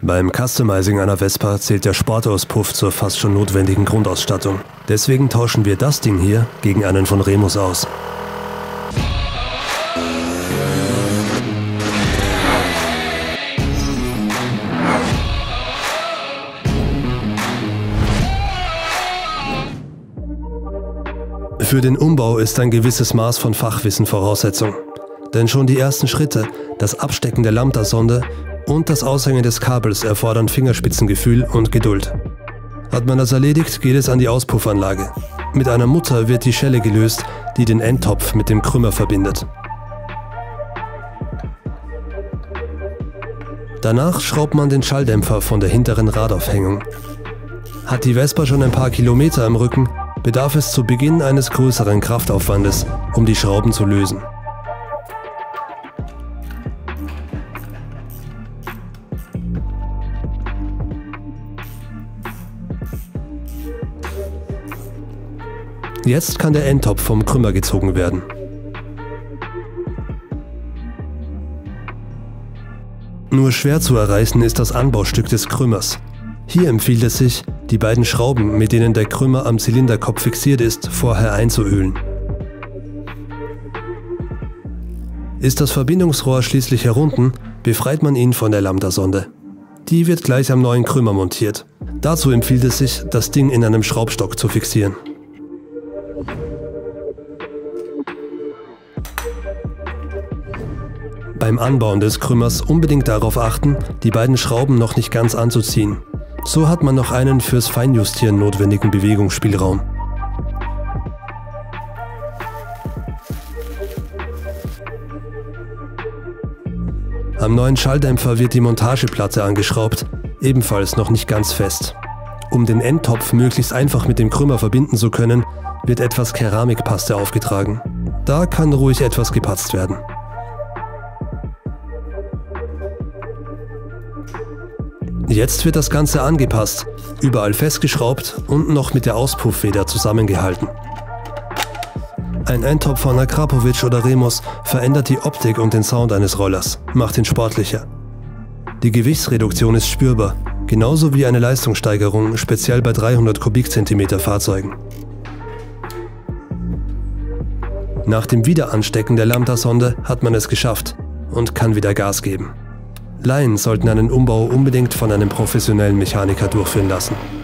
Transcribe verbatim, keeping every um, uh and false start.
Beim Customizing einer Vespa zählt der Sportauspuff zur fast schon notwendigen Grundausstattung. Deswegen tauschen wir das Ding hier gegen einen von Remus aus. Für den Umbau ist ein gewisses Maß von Fachwissen Voraussetzung. Denn schon die ersten Schritte, das Abstecken der Lambda-Sonde und das Aushängen des Kabels erfordern Fingerspitzengefühl und Geduld. Hat man das erledigt, geht es an die Auspuffanlage. Mit einer Mutter wird die Schelle gelöst, die den Endtopf mit dem Krümmer verbindet. Danach schraubt man den Schalldämpfer von der hinteren Radaufhängung. Hat die Vespa schon ein paar Kilometer am Rücken, bedarf es zu Beginn eines größeren Kraftaufwandes, um die Schrauben zu lösen. Jetzt kann der Endtopf vom Krümmer gezogen werden. Nur schwer zu erreichen ist das Anbaustück des Krümmers. Hier empfiehlt es sich, die beiden Schrauben, mit denen der Krümmer am Zylinderkopf fixiert ist, vorher einzuölen. Ist das Verbindungsrohr schließlich herunten, befreit man ihn von der Lambda-Sonde. Die wird gleich am neuen Krümmer montiert. Dazu empfiehlt es sich, das Ding in einem Schraubstock zu fixieren. Beim Anbauen des Krümmers unbedingt darauf achten, die beiden Schrauben noch nicht ganz anzuziehen. So hat man noch einen fürs Feinjustieren notwendigen Bewegungsspielraum. Am neuen Schalldämpfer wird die Montageplatte angeschraubt, ebenfalls noch nicht ganz fest. Um den Endtopf möglichst einfach mit dem Krümmer verbinden zu können, wird etwas Keramikpaste aufgetragen. Da kann ruhig etwas gepatzt werden. Jetzt wird das Ganze angepasst, überall festgeschraubt und noch mit der Auspuffeder zusammengehalten. Ein Endtopf von Akrapovic oder Remus verändert die Optik und den Sound eines Rollers, macht ihn sportlicher. Die Gewichtsreduktion ist spürbar, genauso wie eine Leistungssteigerung, speziell bei dreihundert Kubikzentimeter Fahrzeugen. Nach dem Wiederanstecken der Lambda-Sonde hat man es geschafft und kann wieder Gas geben. Laien sollten einen Umbau unbedingt von einem professionellen Mechaniker durchführen lassen.